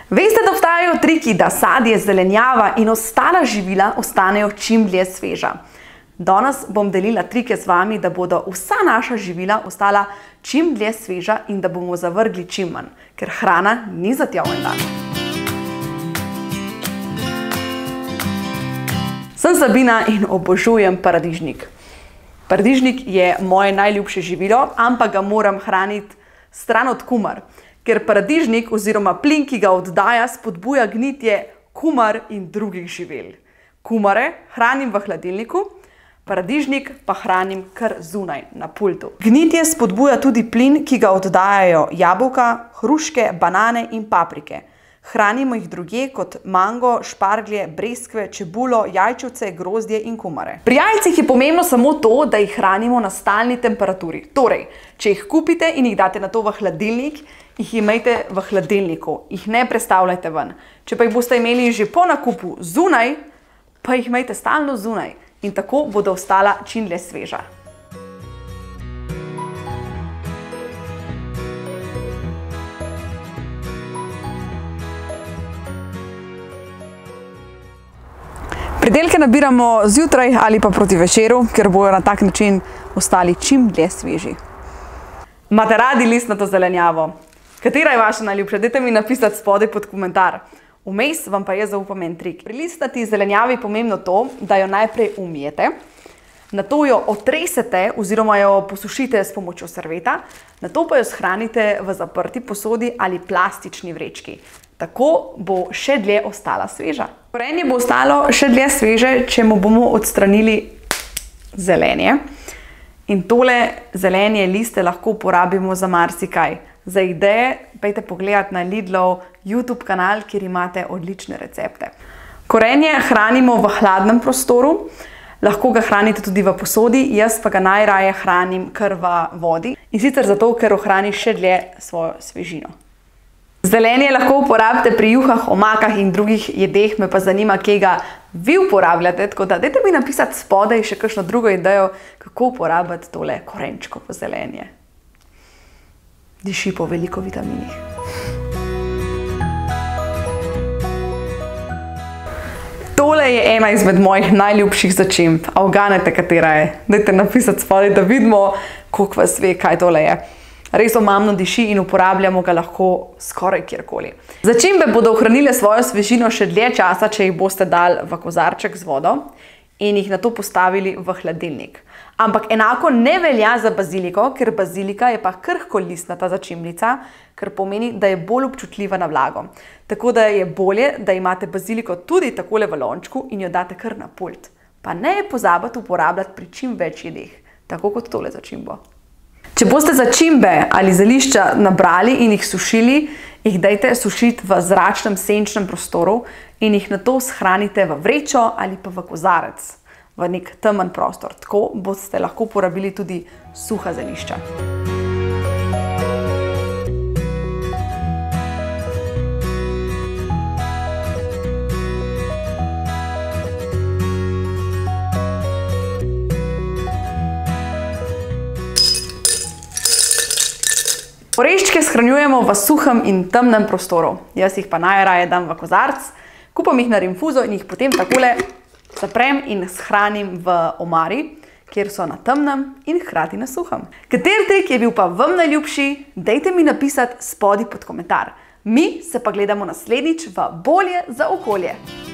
Veste, da obstajajo triki, da sadje, zelenjava in ostala živila ostanejo čim dlje sveža. Danes bom delila trike z vami, da bodo vsa naša živila ostala čim dlje sveža in da bomo zavrgli čim manj, ker hrana ni za tja en dan. Sem Sabina in obožujem paradižnik. Paradižnik je moje najljubše živilo, ampak ga moram hraniti stran od kumar, ker paradižnik oziroma plin, ki ga oddaja, spodbuja gnitje kumar in drugih živel. Kumare hranim v hladilniku, paradižnik pa hranim kar zunaj, na pultu. Gnitje spodbuja tudi plin, ki ga oddajajo jabolka, hruške, banane in paprike. Hranimo jih drugje kot mango, šparglje, breskve, čebulo, jajčevce, grozdje in kumare. Pri jajcih je pomembno samo to, da jih hranimo na stalni temperaturi. Torej, če jih kupite in jih date na to v hladilnik, jih imejte v hladilniku, jih ne prestavljajte ven. Če pa jih boste imeli že po nakupu zunaj, pa jih imejte stalno zunaj in tako bodo ostala čim dlje sveža. Pridelke nabiramo zjutraj ali pa proti večeru, ker bojo na tak način ostali čim dlje sveži. Imate radi listnato zelenjavo? Katera je vaša najljubša? Dajte mi napisati spodaj pod komentar. Vmes vam pa je zaupan en trik. Pri listnati zelenjavi je pomembno to, da jo najprej umijete, nato jo otresete oziroma jo posušite s pomočjo serveta, nato pa jo shranite v zaprti posodi ali plastični vrečki. Tako bo še dlje ostala sveža. Korenje bo ostalo še dlje sveže, če mu bomo odstranili zelenje. In tole zelenje liste lahko uporabimo za marsikaj. Za ideje pejte pogledati na Lidlov YouTube kanal, kjer imate odlične recepte. Korenje hranimo v hladnem prostoru, lahko ga hranite tudi v posodi, jaz pa ga najraje hranim kar v vodi. In sicer zato, ker ohrani še dlje svojo svežino. Zelenje lahko uporabite pri juhah, omakah in drugih jedeh, me pa zanima, kje ga vi uporabljate, tako da dajte mi napisati spodaj še kakšno drugo idejo, kako uporabiti tole korenčkovo zelenje. Diši po veliko vitaminih. Tole je ena izmed mojih najljubših začimb. A uganete, katera je? Dajte napisati spodaj, da vidimo, koliko vas ve, kaj tole je. Res omamno diši in uporabljamo ga lahko skoraj kjerkoli. Začimbe bodo ohranile svojo svežino še dlje časa, če jih boste dali v kozarček z vodo in jih nato postavili v hladilnik. Ampak enako ne velja za baziliko, ker bazilika je pa krhko listnata začimbica, kar pomeni, da je bolj občutljiva na vlago. Tako da je bolje, da imate baziliko tudi takole v lončku in jo date kar na pult. Pa ne pozabite uporabljati pri čim več jedeh, tako kot tole začimbo. Če boste začimbe ali zelišča nabrali in jih sušili, jih dajte sušiti v zračnem senčnem prostoru in jih nato shranite v vrečo ali pa v kozarec, v nek temen prostor. Tako boste lahko uporabili tudi suha zelišča. Oreščke shranjujemo v suhem in temnem prostoru. Jaz jih pa najraje dam v kozarec, kupam jih na rinfuzo in jih potem takole zaprem in shranim v omari, kjer so na temnem in hkrati na suhem. Kateri trik je bil pa vam najljubši? Dajte mi napisati spodaj pod komentar. Mi se pa gledamo naslednjič v Bolje za okolje.